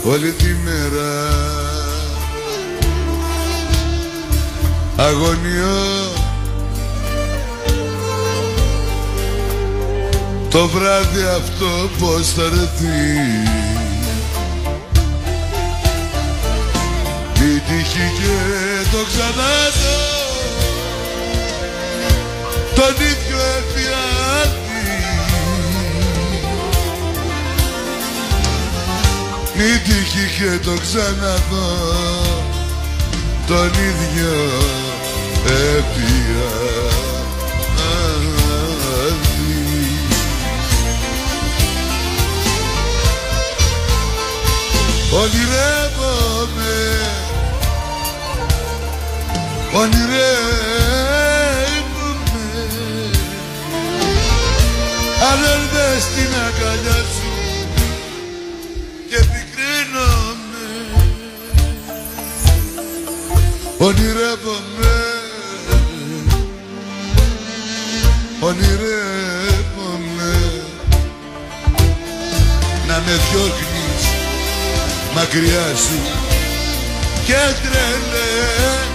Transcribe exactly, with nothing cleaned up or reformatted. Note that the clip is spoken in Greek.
όλη τη μέρα αγωνιώ, το βράδυ αυτό πως θα έρθει, μη τύχει και το ξαναδώ τον ίδιο εφιάλτη, μη τύχει και το ξαναδώ τον ίδιο εφιάλτη. Ονειρεύομαι, ονειρεύομαι, αν έρθες στην αγκαλιά σου και πικραίνομαι. Ονειρεύομαι, ονειρεύομαι, να με διώχνεις μακριά σου και τρελαίνομαι.